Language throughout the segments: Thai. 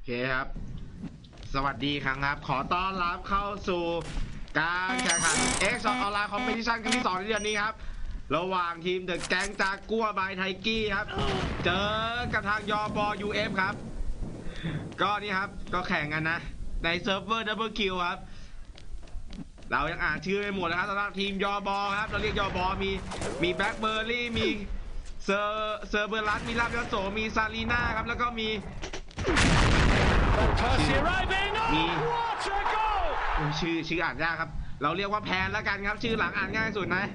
เคครับสวัสดีครับขอต้อนรับเข้าสู่การแข่งขัน X Online Competition ครั้งที่2ในเดือนนี้ครับระหว่างทีมเดอะแก๊งจากัวบายไทกี้ครับเจอกับทางยอบอ UF ครับก็นี่ครับก็แข่งกันนะในเซิร์ฟเวอร์ Double Kill ครับเรายังอ่านชื่อไม่หมดนะครับสำหรับทีมยอบอครับเราเรียกยอบอมีแบล็คเบอร์รี่มีเซอร์เบอร์ลัสมีลาบยโสมีซาลีน่าครับแล้วก็มีชื่ออ่านยากครับเราเรียกว่าแพนแล้วกันครับชื่อหลังอ่านง่ายสุดนะ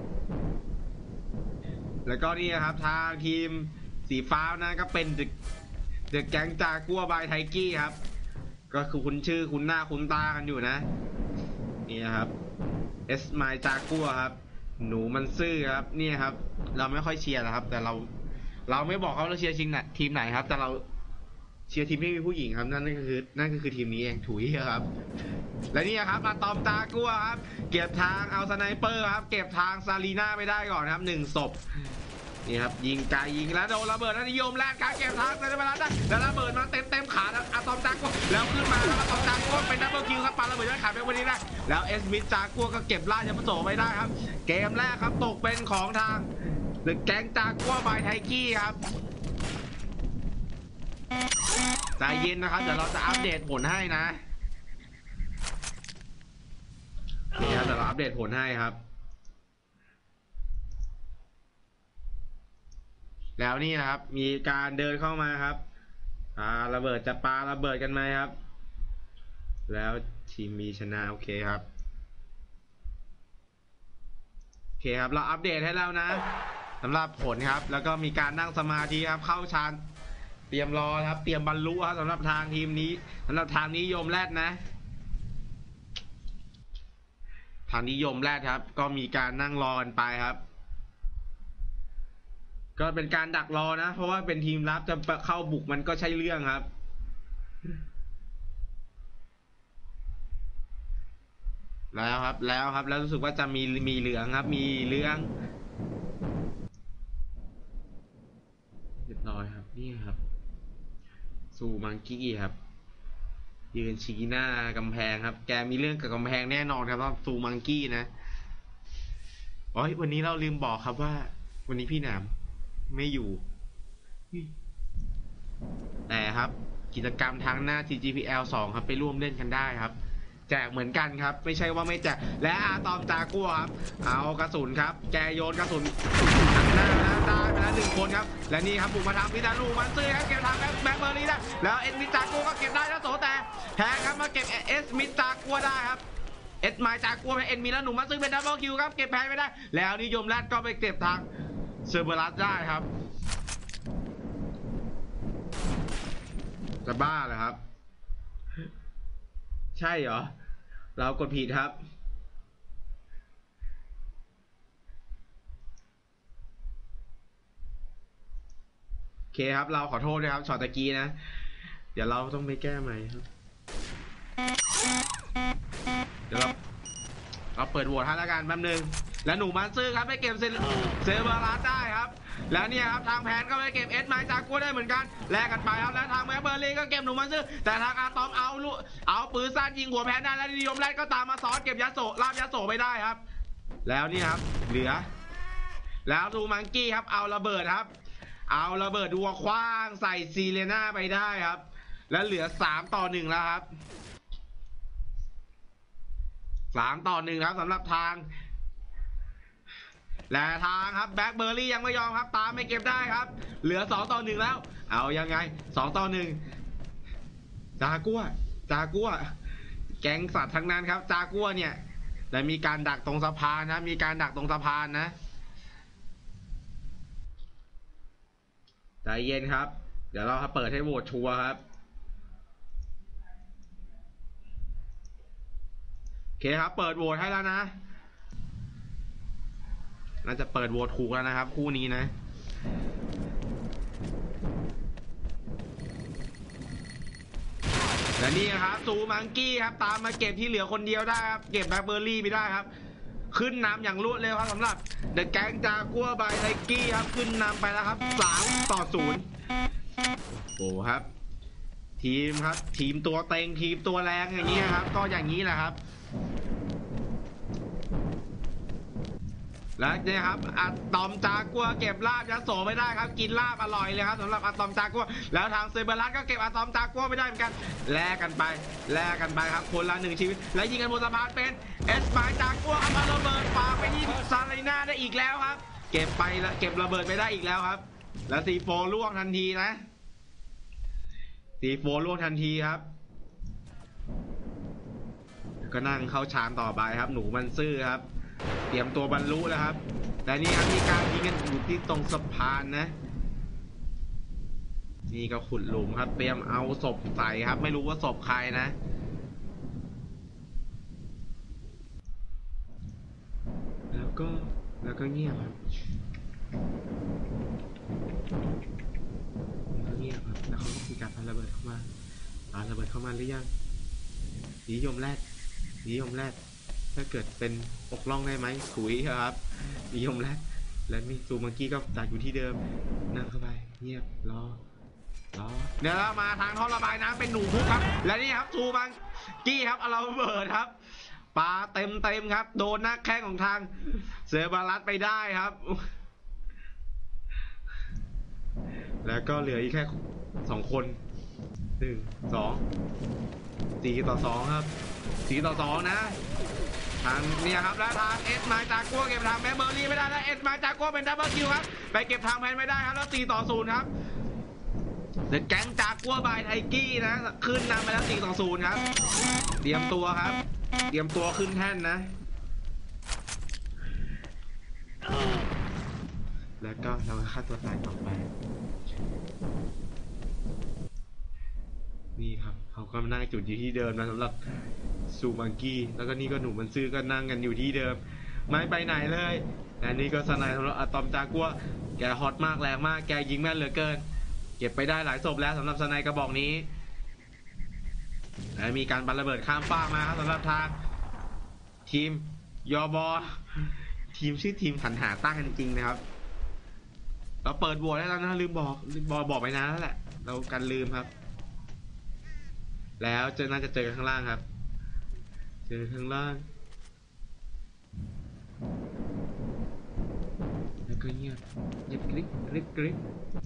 แล้วก็นี่นะครับทางทีมสีฟ้านะก็เป็นเดอะแก๊งจากัวบายไทกี้ครับก็คือคุณชื่อคุณหน้าคุณตากันอยู่นะนี่ครับเอสไมล์จากัวครับหนูมันซื่อครับนี่ครับเราไม่ค่อยเชียร์นะครับแต่เราไม่บอกเขาเราเชียร์ทีมไหนครับแต่เราเชียร์ทีมที่มีผู้หญิงครับนั่นก็คือทีมนี้เองถุยครับและนี่ครับมาตอมตากัวครับเก็บทางเอาสไนเปอร์ครับเก็บทางซาลีน่าไปได้ก่อนครับ1 ศพนี่ครับยิงไกลยิงแล้วโดนระเบิดแล้วนิยมแลกการเก็บทางเซนเบรัสได้แล้วระเบิดมาเต็มขาแล้วอะตอมตากัวแล้วขึ้นมาแล้วอะตอมตากัวเป็นดับเบิลคิวครับปาระเบิดได้ขาดไปวันนี้ได้แล้วเอสมิธจากัวก็เก็บล่ายัมโสไม่ได้ครับเกมแรกครับตกเป็นของทางหรือแก๊งจากัวบายไทกี้ครับใจเย็นนะครับเดี๋ยวเราจะอัปเดตผลให้นะนี่ครับเดี๋ยวเราอัปเดตผลให้ครับแล้วนี่นะครับมีการเดินเข้ามาครับระเบิดจะปาระเบิดกันไหมครับแล้วทีมมีชนะโอเคครับเราอัปเดตให้แล้วนะสำหรับผลครับแล้วก็มีการนั่งสมาธิครับเข้าฌานเตรียมรอครับเตรียมบรรลุครับสำหรับทางทีมนี้สำหรับทางนิยมแรดนะทางนิยมแรกครับก็มีการนั่งรอกันไปครับก็เป็นการดักรอนะเพราะว่าเป็นทีมรับจะเข้าบุกมันก็ใช่เรื่องครับแล้วรู้สึกว่าจะมีเหลืองครับมีเหลืองเรียบร้อยครับนี่ครับซูมังกี้ครับยืนชี้หน้ากำแพงครับแกมีเรื่องกับกำแพงแน่นอนครับว่าซูมังกี้นะวันนี้เราลืมบอกครับว่าวันนี้พี่หนามไม่อยู่แต่ครับกิจกรรมทางหน้า TGPL 2ครับไปร่วมเล่นกันได้ครับแจกเหมือนกันครับไม่ใช่ว่าไม่แจกและอาตอมจากัวครับเอากระสุนครับแกโยนกระสุนหน้าได้ไปแล้ว1 คนครับและนี่ครับบุกมาทางพิธานูมันซื้อครับเก็บทางแบ็คเบอร์รี่ได้แล้วเอ็ดมิจากัวก็เก็บได้แล้วโสแต่แทงครับมาเก็บเอสมิจากัวได้ครับเอ็ดไมจากัวเป็นเอ็ดมิแล้วหนูมาซื้อเป็นดับเบิลคิวครับเก็บแพ้ไม่ได้แล้วนิยมแรดก็ไปเก็บทางเซอร์เบอรัสได้ครับจะบ้าเหรอครับใช่เหรอเรากดผิดครับโอเคครับเราขอโทษด้วยครับช็อตตะกี้นะเดี๋ยวเราต้องไปแก้ใหม่ครับเดี๋ยวเราเปิดโหวตให้แล้วกันแป๊บนึงแล้วหนูมันซื้อครับไปเก็บเซเบอร์รัสได้ครับแล้วเนี่ยครับทางแพนก็ไปเก็บเอสไมจากัวได้เหมือนกันแลกกันไปครับแล้วทางแบ็คเบอร์รี่ก็เก็บหนูมันซื้อแต่ทางอาตอมเอาปืนสั้นยิงหัวแพนได้แล้วนิยมแรดก็ตามมาซ้อนเก็บยาโสลาบยาโสไม่ได้ครับแล้วนี่ครับเหลือแล้วดูมังกี้ครับเอาระเบิดครับเอาระเบิดดัวคว้างใส่ซีเรน่าไปได้ครับแล้วเหลือ3-1แล้วครับ3-1ครับสำหรับทางและทางครับแบ็คเบอร์รี่ยังไม่ยอมครับตามไม่เก็บได้ครับเหลือ2-1แล้วเอายังไง2-1จากัวแก๊งสัตว์ทั้งนั้นครับจากัวเนี่ยและมีการดักตรงสะพานนะมีการดักตรงสะพานนะใจเย็นครับเดี๋ยวเราเปิดให้โหวตชัวร์ครับโอเคครับเปิดโหวตให้แล้วนะน่าจะเปิดโหวตถูกแล้วนะครับคู่นี้นะและนี่ครับซูมังกี้ครับตามมาเก็บที่เหลือคนเดียวได้ครับเก็บแบ็คเบอร์รี่ไม่ได้ครับขึ้นนำอย่างรวดเร็วครับสำหรับเดอะแก๊งจากัวบายไทกี้ครับขึ้นนำไปแล้วครับ3-0โอ้ครับทีมครับทีมตัวเต็งทีมตัวแรงอย่างนี้ครับก็อย่างนี้แหละครับและเนี่ยครับอะตอมจากัวเก็บลาบยัโสไม่ได้ครับกินลาบอร่อยเลยครับสำหรับอะตอมจากัวแล้วทางเซเบอรัสก็เก็บอะตอมจากัวไม่ได้เหมือนกันแลกกันไปครับคนละ1ชีวิตและยิงกันบนสะพานเป็นเอสไมล์จากัวเอามาระเบิดปาไปที่ซาลีน่าได้อีกแล้วครับเก็บไปแล้วเก็บระเบิดไปได้อีกแล้วครับแล้วซีโฟล่วงทันทีนะซีโฟล่วงทันทีครับก็นั่งเข้าชานต่อไปครับหนูมันซื่อครับเตรียมตัวบรรลุแล้วครับแต่นี่ครับมีการยิงกันอยู่ที่ตรงสะพานนะนี่ก็ขุดหลุมครับเตรียมเอาศพใส่ครับไม่รู้ว่าศพใครนะแล้วก็เงียบครับเงียบครับแล้วเขาก็มีการปาระเบิดเข้ามาหรือยังนิยมแรดถ้าเกิดเป็นปกล่องได้ไหมถุยครับนิยมแรดและมีซูมังกี้ก็จัดอยู่ที่เดิมนั่งเข้าไปเงียบรอเดี๋ยวเรามาทางท่อระบายน้ำเป็นหนูพุกครับและนี่ครับซูมังกี้ครับเอาเราเบิดครับปลาเต็มครับโดนหน้าแข้งของทางเซบารัสไปได้ครับแล้วก็เหลืออีกแค่2 คน1 2 4 ต่อ 2ครับ4 ต่อ 2นะทางเนี่ยครับแล้วทางเอสมาจากัวเก็บทางแมเบอร์รี่ไม่ได้แล้วเอสมาจากัวเป็นดับเบิลคิวครับไปเก็บทางแพนไม่ได้ครับแล้ว4 ต่อ 0ครับเดอะแก๊งจากัวบายไทกี้นะขึ้นนำไปแล้ว4 ต่อ 0ครับเตรียมตัวครับเตรียมตัวขึ้นแท่นนะแล้วก็เราฆ่าตัวตายต่อไปนี่ครับเขาก็นั่งจุดอยู่ที่เดิมนะสำหรับซูมังกี้แล้วก็นี่ก็หนูมันซื้อก็นั่งกันอยู่ที่เดิมไม่ไปไหนเลยแต่นี่ก็สไนด์สำหรับอะตอมจากัวแกฮอตมากแรงมากแกยิงแม่นเหลือเกินเก็บไปได้หลายศพแล้วสำหรับสไนด์กระบอกนี้และมีการบันระเบิดข้ามฟากมาครับสำหรับทางทีมยอบอทีมชื่อทีมสรรหาตั้งกันจริงนะครับเราเปิดโหวตได้แล้วนะลืมบอกไปนานแล้วแหละเรากันลืมครับแล้วน่าจะเจอกันข้างล่างครับเจอข้างล่างแล้วก็เงียบกริบ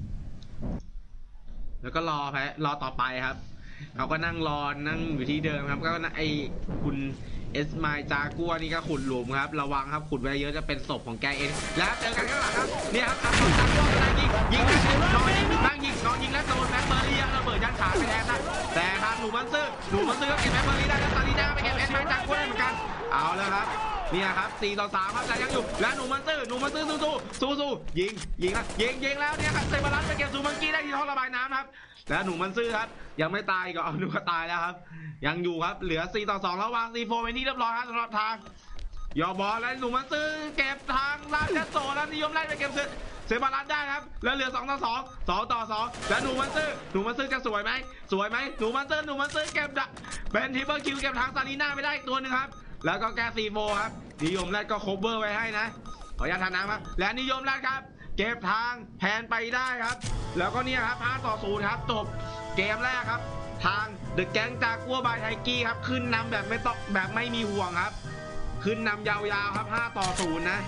แล้วก็รอต่อไปครับเขาก็นั่งอยู่ที่เดิมครับก็ไอคุณเอสไมล์จากัวนี่ก็ขุดหลุมครับระวังครับขุดไว้เยอะจะเป็นศพของแกเองแล้วเจอกันข้างหลังครับเนี่ยครับจากัวยิงนอนยิงแล้วโดนแม็กเบอร์รี่ระเบิดยันขาไปแทนนะแต่ทางหนูมันซื้อก็เก็บแม็กเบอร์รี่ได้แล้วซาลีน่าไปเก็บเอสไมล์จากัวได้เหมือนกันเอาเลยครับเนี่ยครับ4 ต่อ 3ครับแต่ยังอยู่แล้วหนูมันซื้อสู้ยิงแล้วเนี่ยครับเซบารัสไปเก็บซูมังกี้ได้ที่ท่อระบายน้ำครับแล้วหนูมันซื้อครับยังไม่ตายก็เอาหนูก็ตายแล้วครับยังอยู่ครับเหลือ4 ต่อ 2แล้ววางซีโฟไปที่เรียบร้อยครับสำหรับทางยอบอลและหนูมันซื้อเก็บทางลาดยัสโซแล้วนิยมไล่ไปเก็บเซบารัสได้ครับแล้วเหลือ2 ต่อ 2 ต่อ 2แล้วหนูมันซื้อจะสวยไหมหนูมันซื้อเก็บเป็นทริปเปิลคิวเก็บทางซาลีน่าไปได้อีกตัวหนึ่งครับแล้วก็แกซีโฟครับนิยมแรดก็โคเวอร์ไว้ให้นะขออนุญาตทานน้ำครับและนิยมแรดครับเก็บทางแพนไปได้ครับแล้วก็เนี่ยครับ5 ต่อ 0ครับจบเกมแรกครับทางเดอะแก๊งจากัวบายไทกี้ครับขึ้นนำแบบไม่มีห่วงครับขึ้นนำยาวๆครับ5 ต่อ 0นะ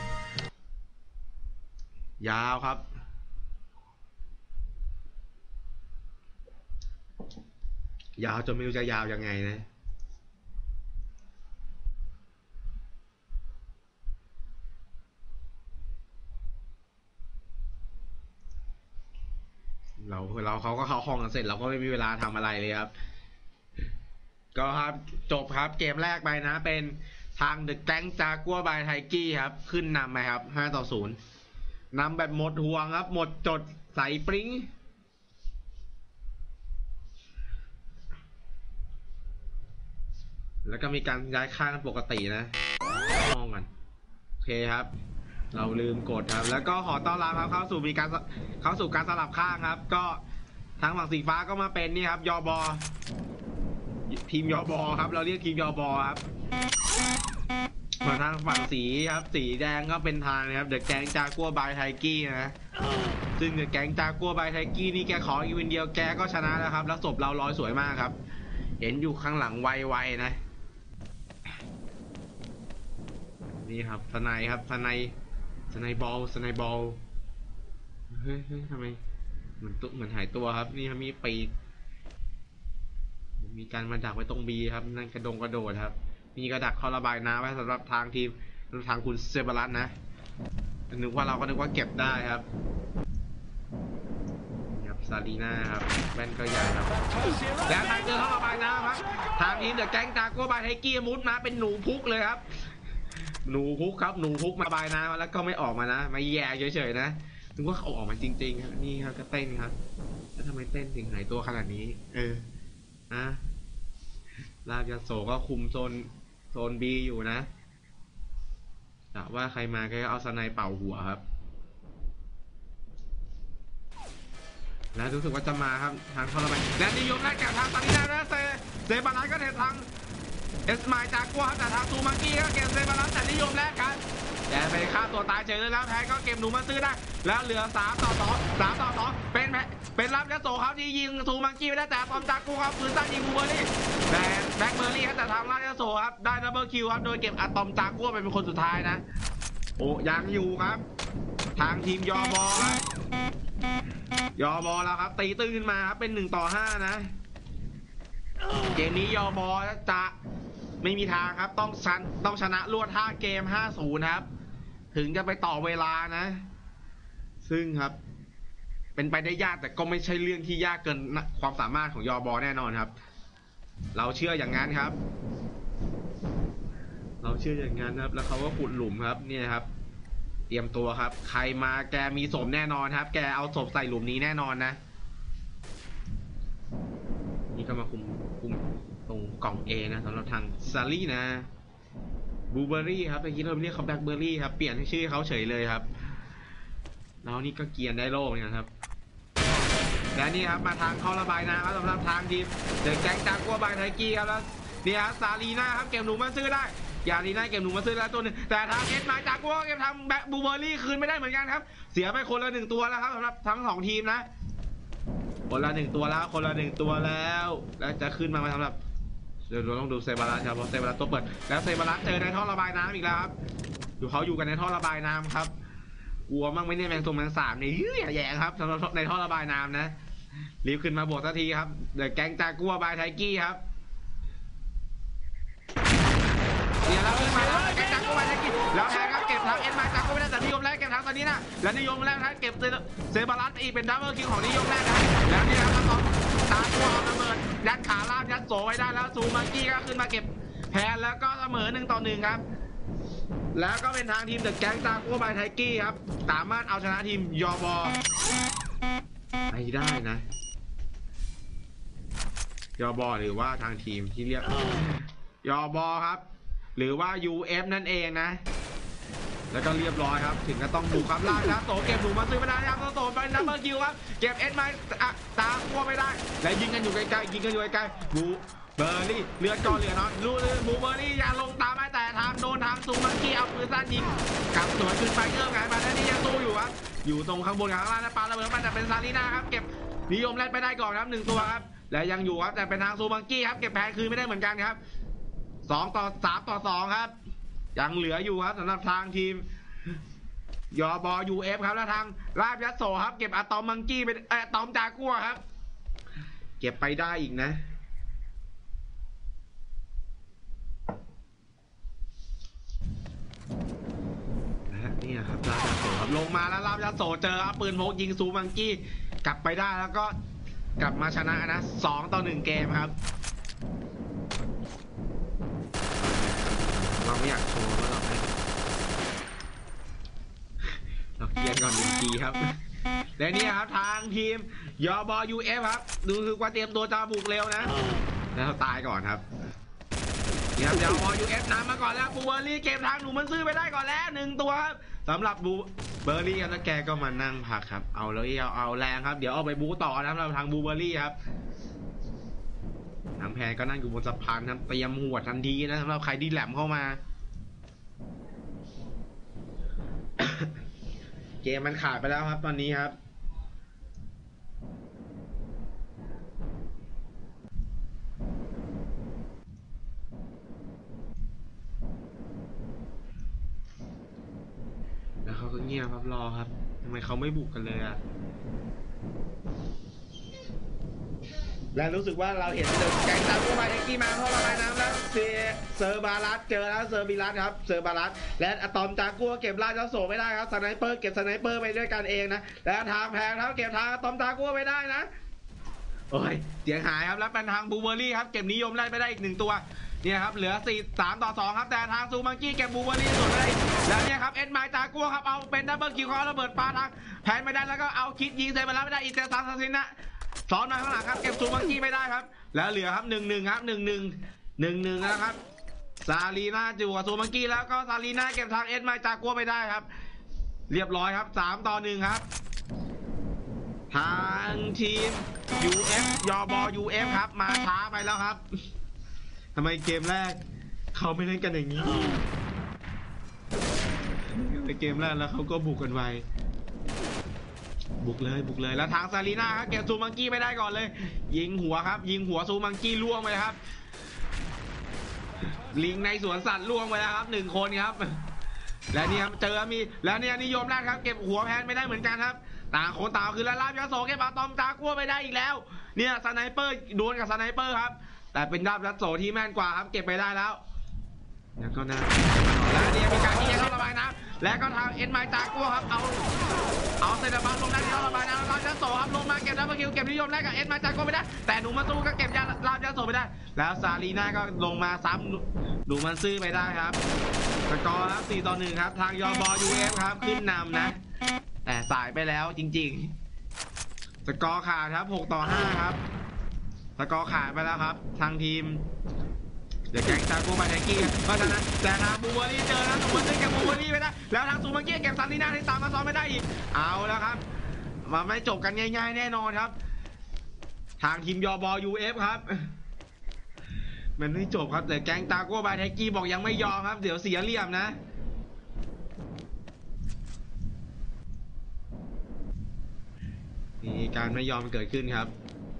ยาวครับยาวจนไม่รู้จะยาวยังไงนะเขาก็เข้าห้องกันเสร็จเราก็ไม่มีเวลาทำอะไรเลยครับก็ครับจบครับเกมแรกไปนะเป็นทางเดอะแก๊งจากัวบายไทกี้ครับขึ้นนำไปครับ5 ต่อ 0นำแบบหมดห่วงครับหมดจดใส่ปริ้งแล้วก็มีการย้ายข้างกันปกตินะห้องกันโอเคครับเราลืมกดครับแล้วก็ขอต้อนรับครับเข้าสู่การสลับข้างครับก็ทางฝั่งสีฟ้าก็มาเป็นนี่ครับยอบอทีมยอบอครับเราเรียกทีมยอบอครับมาทางฝั่งสีครับสีแดงก็เป็นทางนะครับเดอะแก๊งจากัวบายไทกี้นะซึ่งแก๊งจากัวบายไทกี้นี่แกขออีกวินเดียวแกก็ชนะแล้วครับแล้วศพเราลอยสวยมากครับเห็นอยู่ข้างหลังไวๆนะนี่ครับสไนครับสไนบอลเฮ้ยทำไมเหมือนหายตัวครับนี่ครับมีปีกมีการมาดักไว้ตรงบีครับนั่นกระโดดครับมีกระดักท่อระบายน้ำไว้สำหรับทางทีมทางคุณเซบารัสนะนึกว่าเก็บได้ครับซาลีน่าครับแว่นก็ใหญ่ครับแล้วทางเจอท่อระบายน้ำครับทางทีมเดอะแก๊งจากัวบายไทกี้มุดมาเป็นหนูพุกเลยครับหนูพุกมาระบายน้ำแล้วก็ไม่ออกมานะมาแย่เฉยๆนะนึกว่าเขาออกมาจริงๆครับนี่ครับก็เต้นครับแล้วทำไมเต้นถึงหายตัวขนาดนี้ลาบยาโสก็คุมโซนบีอยู่นะแต่ว่าใครมาก็เอาสไนเป่าหัวครับแล้วรู้สึกว่าจะมาครับทางท่อระบายและนิยมแรกแก่ทางซาลิน่าและเซบารัสก็เททางเอสมายจากัวครับแต่ทางซูมังกี้ก็เก็บเซบารัสแต่นิยมแรกกันแต่ไปฆ่าตัวตายเฉยเลยแล้วแพ้ก็เก็บหนูมาซื้อได้แล้วเหลือ3-2เป็นรับยาโสครับที่ยิงซูมังกี้ไม่ได้แต่ปอมจากัวครับปืนสั้นยิงบูเบอร์รี่แต่แบ็คเบอร์รี่ครับแต่ทางรับยาโสครับได้ดับเบิลคิวครับโดยเก็บอะตอมจากัวเป็นคนสุดท้ายนะโอ้ยังอยู่ครับทางทีมยอบอครับยอบอแล้วครับตีตื้นขึ้นมาครับเป็น1-5นะเกมนี้ยอบอจะไม่มีทางครับต้องชนะรวด5 เกม 5-0ครับถึงจะไปต่อเวลานะซึ่งครับเป็นไปได้ยากแต่ก็ไม่ใช่เรื่องที่ยากเกินความสามารถของยอบอแน่นอนครับเราเชื่ออย่างนั้นครับเราเชื่ออย่างนั้นครับแล้วเขาก็ขุดหลุมครับนี่นะครับเตรียมตัวครับใครมาแกมีศพแน่นอนครับแกเอาศพใส่หลุมนี้แน่นอนนะนี่ก็มาคุมตรงกล่อง A นะสำหรับทางซาลี่นะบูเบอรี่ครับเมื่อกี้เราเรียกเขาแบล็คเบอร์รี่ครับเปลี่ยนชื่อเขาเฉยเลยครับแล้วนี่ก็เกียร์ได้โล่เนี่ยครับและนี่ครับมาทางเขาระบายนะครับสำหรับทางทีมเดอะแก๊งจากัวบายไทกี้ครับแล้วนี่ครับซาลีน่าครับเก็บหนูมาซื้อได้ยาลีน่าเก็บหนูมาซื้อแล้วตัวนึงแต่ทางเอสมาจากัวเก็บทางแบ็คบูเบอรี่คืนไม่ได้เหมือนกันครับเสียไปคนละ1 ตัวแล้วครับสำหรับทั้ง2 ทีมนะคนละ1 ตัวแล้วแล้วจะขึ้นมาสำหรับเดี๋ยวเราต้องดูเซบารัสครับเพราะเซบารัสตัวเปิดแล้วเซบารัสเจอในท่อระบายน้ำอีกแล้วครับเขาอยู่กันในท่อระบายน้ำครับกลัวมั่งไม่เนี่ยแมงสาบนี่แย่ครับสำหรับในท่อระบายน้ำนะรีบขึ้นมาบวกสักทีครับเดี๋ยวแก๊งจากัวบายไทกี้ครับเดี๋ยวเราขึ้นมาแล้วแก๊งจากัวบายไทกี้แล้วแทงครับเก็บทางเอ็นมาจากัวไม่ได้แต่นิยมแรกเก็บทางตอนนี้นะและนิยมแรกนะเก็บเซบารัสอีกเป็นดับเบิลคิวของนิยมแรกนะแล้วนี่ครับตาตัวเอาระเบิดยัดขาล่างยัดโสไว้ได้แล้วซูมังกี้ก็ขึ้นมาเก็บแพ้แล้วก็เสมอ1-1ครับแล้วก็เป็นทางทีมเดอะแก๊งจากัวบายไทกี้ครับสามารถเอาชนะทีมยอบอไปได้นะยอบอหรือว่าทางทีมที่เรียกยอบอครับหรือว่า UF นั่นเองนะแล้วก็เรียบร้อยครับถึงก็ต้องบุกครับล่านะโตเก็บหนูมาซื้อไม่ได้ครับโตไปดับเบิลคิวครับเก็บเอ็นไม้ตามกัวไม่ได้และยิงกันอยู่ไกลๆบูเบอร์รี่เลือดก็เหลือน้อยบูเบอร์รี่ยังลงตามไม่แต่ทางโดนทางซูมังกี้เอาปืนสั้นยิงกลับสวนขึ้นไปเงื่อนไขมาแล้วนี่ยังสู้อยู่ครับอยู่ตรงข้างบนข้างล่างนะปาระเบิดมันแต่เป็นซาลีน่าครับเก็บนิยมแรกไปได้ก่อนครับ1 ตัวครับและยังอยู่ครับแต่เป็นทางซูมังกี้ครับเก็บแพ้คืนไม่ได้เหมือนกันครับ3-2ครับยังเหลืออยู่ครับสำหรับทางทีมยอบอ UF ครับและทางลาบยัดโสครับเก็บอะตอมมังกี้ไปอะตอมจากัวครับเก็บไปได้อีกนะและนี่ครับลาบยัดโสครับลงมาแล้วลาบยัดโสเจอปืนพกยิงซูมังกี้กลับไปได้แล้วก็กลับมาชนะนะ2-1 เกมครับเราไม่อยากโชว์แล้วเราเกียร์ก่อน1 ทีครับและนี่ครับทางทีมยอบอ UF ครับดูคือว่าเตรียมตัวจะบุกเร็วนะแล้วตายก่อนครับนี่ครับยอบอ UF นำมาก่อนแล้วบูเบอร์รี่เกมทางหนูมันซื้อไปได้ก่อนแล้ว1 ตัวครับสำหรับบูเบอร์รี่ครับแล้วแกก็มานั่งพักครับเอาแล้วเอาแรงครับเดี๋ยวเอาไปบูต่อนะสำหรับทางบูเบอร์รี่ครับทางแพนก็นั่งอยู่บนสะพานครับเตรียมหัวทันทีนะสำหรับใครที่แหลมเข้ามาเกมมันขาดไปแล้วครับตอนนี้ครับงียบๆครับรอครับทำไมเขาไม่บุกกันเลยอ่ะและรู้สึกว่าเราเห็นแก๊งตามกู้ภัยเอ็กกี้มาเพราะระบายน้ำแล้วเซอร์บารัสเจอแล้วเซอร์บิรัสครับเซอร์บารัสและอะตอมจากัวเก็บราชโสไม่ได้ครับสไนเปอร์เก็บสไนเปอร์ไปด้วยกันเองนะและทางแพงครับเก็บทางอะตอมจากัวไม่ได้นะโอ้ยเสียงหายครับแล้วเป็นทางบูเบอรี่ครับเก็บนิยมได้ไปได้อีก1ตัวเนี่ยครับเหลือ3-2ครับแต่ทางซูมังกี้เก็บบูเบอรี่ส่วนได้แล้วเนี่ยครับเอ็ดไมล์จากัวครับเอาเป็นดับเบิลคิวเขาระเบิดปาทางแพนไม่ได้แล้วก็เอาคิดยิงเซไปแล้วไม่ได้อีกแต่ซาซินนะซ้อนมาข้างหลังครับเก็บซูมังกี้ไม่ได้ครับแล้วเหลือครับ1-1ครับ1-1นะครับซาลีน่าจูกับซูมังกี้แล้วก็ซาลีน่าเก็บทางเอ็ดไมล์จากัวไม่ได้ครับเรียบร้อยครับ3-1ครับทางทีม UF ยบ UF ครับมาช้าไปแล้วครับทำไมเกมแรกเขาไม่เล่นกันอย่างนี้ในเกมแรกแล้วเขาก็บุกกันไวบุกเลยแล้วทางซาลีน่าครับเก็บซูมังกี้ไม่ได้ก่อนเลยยิงหัวครับยิงหัวซูมังกี้ล่วงไปครับลิงในสวนสัตว์ล่วงไปแล้วครับ1คนครับและเนี่ยเจอมีแล้วเนี่ยนิยมแรกครับเก็บหัวแพนไม่ได้เหมือนกันครับต่างคนต่างคือลาบยาโสเก็บอะตอมจากัวไม่ได้อีกแล้วเนี่ยสไนเปอร์ดวลกับสไนเปอร์ครับแต่เป็นดาบยัดโสที่แม่นกว่าครับเก็บไปได้แล้วแล้วก็น่าแล้วเนี่ยมีการยิงเข้าระบายน้ำและก็ทางเอ็นไมล์จากัวครับเอาเซนต์บังลงได้ที่ระบายน้ำลาบยัดโสครับลงมาเก็บดับเบิลคิวเก็บนิยมแรกกับเอ็นไมล์จากัวไม่ได้แต่หนูมาสู้ก็เก็บลาบยัดโสไม่ได้แล้วซาลีน่าก็ลงมาซ้ำหนูมันซื้อไปได้ครับสกอร์ครับ4-1ครับทางยบ UF ครับขึ้นนำนะแต่สายไปแล้วจริงๆสกอร์ขาดครับ6-5ครับสกอร์ขาดไปแล้วครับทางทีมเดี๋ยวแก๊งจากัวไปไทกี้เพราะฉะนั้นแต่ทางบูเบอรี่เจอแล้วซูมังกี้เก็บบูเบอรี่ไม่ได้แล้วทางซูมังกี้เก็บซาลีน่าที่ตามมาซ้อมไม่ได้อีกเอาแล้วครับมาไม่จบกันง่ายๆแน่นอนครับทางทีมยบ UF ครับมันไม่จบครับแต่แก๊งจากัวไปไทกี้บอกยังไม่ยอมครับเดี๋ยวเสียเหลี่ยมนะมีการไม่ยอมเกิดขึ้นครับ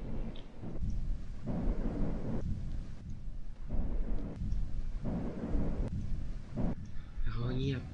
แล้วเขาเงียบ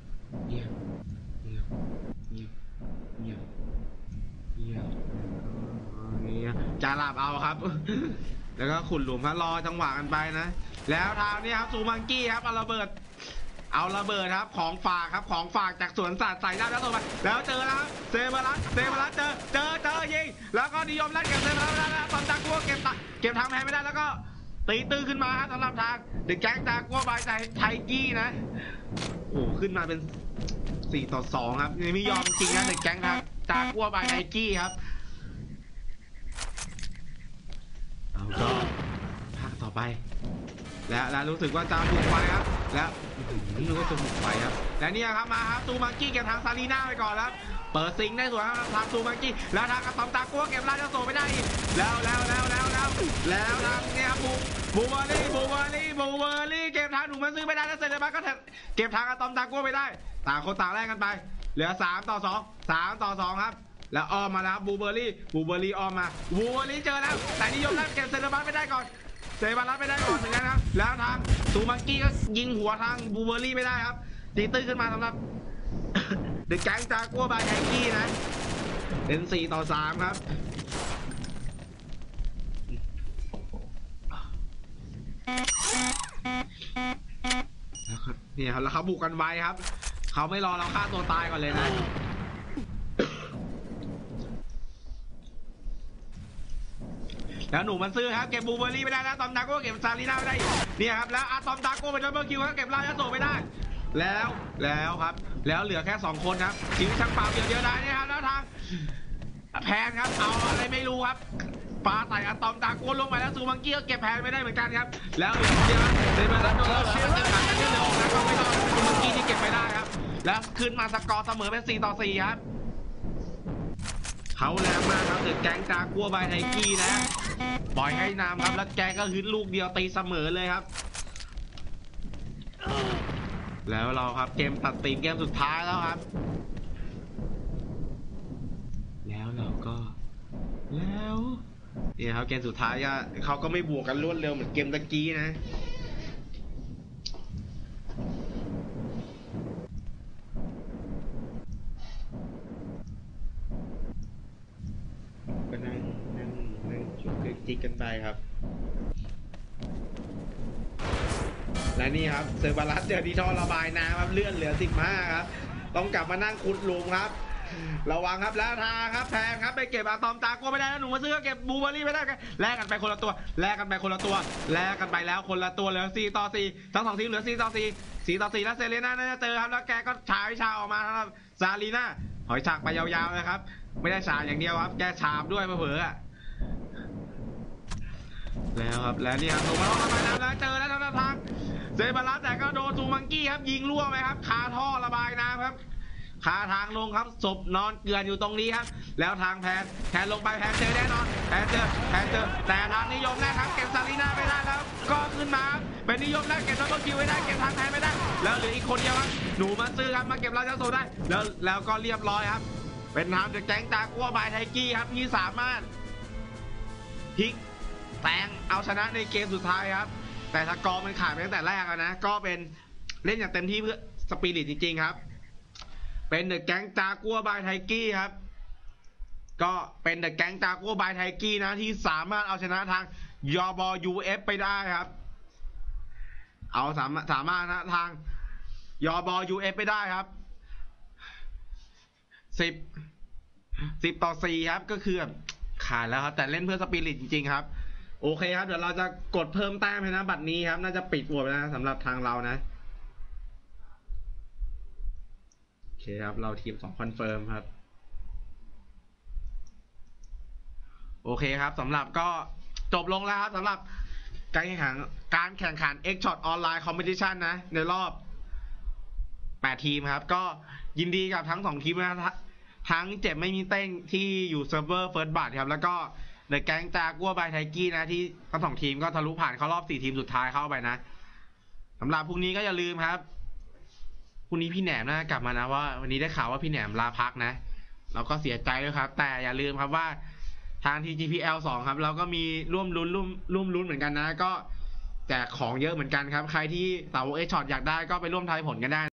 จะหลับเอาครับแล้วก็ขุดหลุมครับรอจังหวะกันไปนะแล้วทางนี้ครับซูมังกี้ครับเอาระเบิดครับของฝากครับของฝากจากสวนสัตว์ใส่หน้าแล้วตัวไปแล้วเจอแล้วครับเซเบรัสเจอยิงแล้วก็นิยมแล้วเก็บเซเบรัสแล้วตอนจากัวเก็บทางแพ้ไม่ได้แล้วก็ตีตื้อขึ้นมาครับสำหรับทางเด็กแก๊งจากัวบายไทกี้นะโอ้ขึ้นมาเป็น4-2ครับนี่ไม่ยอมจริงนะเด็กแก๊งจากัวบายไทกี้ครับเอาก็ภาคต่อไปแล้วรู้สึกว่าจะบุกไปครับแล้วนึกว่าจะบุกไปครับและนี่ครับมาครับซูมังกี้เก็บทางซาลีน่าไปก่อนครับเปิดซิงได้สวยครับทางซูมังกี้แล้วทางอะตอมจากัวเก็บราชโสไม่ได้อีกแล้วทางเนี่ยครับบูเบอรี่เก็บทางหนูมันซื้อไม่ได้แล้วเซเลบัสก็เก็บทางอะตอมจากัวไม่ได้ต่างคนต่างแลกกันไปเหลือ3-2ครับแล้วอ้อมมาแล้วบูเบอรี่อ้อมมาบูเบอรี่เจอแล้วแต่นิยมแล้วเก็บเซเลบัสไม่ได้ก่อนเซบารัสไม่ได้ก่อนเหมือนกันครับแล้วทางซูมังกี้ก็ยิงหัวทางบูเบอรี่ไม่ได้ครับตีตื้นขึ้นมาสำหรับ เด็กแก๊งจากัวบายไทกี้นะเป็น4-3ครับเนี่ยครับแล้วเขาบุกกันไวครับเขาไม่รอเราฆ่าตัวตายก่อนเลยนะแล้วหนูมันซื้อครับเก็บบูเบอรี่ไม่ได้แล้วตอมตาโก้เก็บซาลีน่าไม่ได้เนี่ยครับแล้วอะตอมตาโก้เป็นดับเบิลคิวครับเก็บราชโสไม่ได้แล้วครับแล้วเหลือแค่2คนครับชีวิตช่างเปล่าเดียวได้นี่ครับแล้วทางแพนครับเอาอะไรไม่รู้ครับปาใส่อะตอมตาโก้ลงไปแล้วซูมังกี้ก็เก็บแพนไม่ได้เหมือนกันครับแล้วเหลือคนเดียวเลยมาแล้วโดนแล้วเจอกันเรื่องของแล้วก็ไม่รอดซูมังกี้ที่เก็บไม่ได้ครับแล้วขึ้นมาสกอร์เสมอเป็น4-4ครับเขาแรงมากครับเด็กแก๊งจากัวบายไทกี้นะปล่อยให้นำครับแล้วแกก็ฮึดลูกเดียวตีเสมอเลยครับแล้วเราครับเกมตัดตีนเกมสุดท้ายแล้วครับแล้วเราก็เนี่ยครับเกมสุดท้ายเขาก็ไม่บวกกันรวดเร็วเหมือนเกมตะกี้นะจิกกันไปครับ และนี่ครับเซอร์บารัสเจอที่ท่อระบายน้ำครับเลื่อนเหลือ15ครับต้องกลับมานั่งขุดหลุมครับระวังครับแล้วทางครับแพงครับไปเก็บอะตอมตากัวไม่ได้แล้วหนูมาซื้อเก็บบูเบอรี่ไม่ได้กันแลกกันไปคนละตัวแลกกันไปคนละตัวแลกกันไปแล้วคนละตัวเหลือ4 ต่อ 4ทั้ง2ทีมเหลือ4 ต่อ 4 4 ต่อ 4แล้วเซเลน่าน่าจะเจอครับแล้วแกก็ฉายวิชาออกมาครับซาลีน่าหอยฉากไปยาวๆเลยครับไม่ได้ฉากอย่างเดียวครับแกฉาบด้วยเผลอแล้วครับแล้วนี่ครับลงมาระบายน้ำแล้วเจอแล้วทางเซบารัสแต่ก็โดนซูมังกี้ครับยิงล่วงไปครับคาท่อระบายน้ำครับคาทางลงครับศพนอนเกลื่อนอยู่ตรงนี้ครับแล้วทางแพนลงไปแพนเจอแน่นอนแพนเจอแต่ทางนิยมแน่ครับเก็บซาลีน่าไม่ได้แล้วก็ขึ้นมาเป็นนิยมแน่เก็บดับเบิลคิวไม่ได้เก็บทางแพนไม่ได้แล้วเหลืออีกคนเดียวครับหนูมาซื้อครับมาเก็บราชาโซได้แล้วก็เรียบร้อยครับเป็นทางจากแก๊งจากัวบายไทกี้ครับที่สามารถพลิกแซงเอาชนะในเกมสุดท้ายครับแต่สกอร์มันขาดไปตั้งแต่แรกแล้วนะก็เป็นเล่นอย่างเต็มที่เพื่อสปิริตจริงๆครับเป็นเดอะแก๊งจากัวบายไทกี้ครับก็เป็นเดอะแก๊งจากัวบายไทกี้นะที่สามารถเอาชนะทางยอบอ UF ไปได้ครับเอาสามารถนะทางยอบอ UF ไปได้ครับ10 ต่อ 4ครับก็คือขาดแล้วครับแต่เล่นเพื่อสปิริตจริงๆครับโอเคครับเดี๋ยวเราจะกดเพิ่มแต้มให้นะบัตรนี้ครับน่าจะปิดโหวตไปนะสำหรับทางเรานะโอเคครับเราทีม2คอนเฟิร์มครับโอเคครับสำหรับก็จบลงแล้วครับสำหรับการแข่งขัน X Shot Online Competition นะในรอบ8ทีมครับก็ยินดีกับทั้ง2ทีมนะทั้งเจ็บไม่มีเต้งที่อยู่เซิร์ฟเวอร์เฟิร์สบัตครับแล้วก็เดอะแก๊งจากัวบายไทกี้นะที่ทั้ง2ทีมก็ทะลุผ่านเข้ารอบ4ทีมสุดท้ายเข้าไปนะสำหรับพรุ่งนี้ก็อย่าลืมครับพรุ่งนี้พี่แหนมนะกลับมานะว่าวันนี้ได้ข่าวว่าพี่แหนมลาพักนะเราก็เสียใจด้วยครับแต่อย่าลืมครับว่าทาง TGPL 2ครับเราก็มีร่วมลุ้นเหมือนกันนะก็แจกของเยอะเหมือนกันครับใครที่สาวก X Shot อยากได้ก็ไปร่วมทายผลกันได้